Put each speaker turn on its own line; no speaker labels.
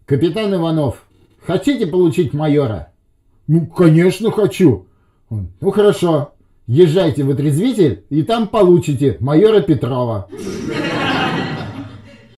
Капитан Иванов, хотите получить майора?
Ну, конечно, хочу.
Ну, хорошо. Езжайте в отрезвитель, и там получите майора Петрова.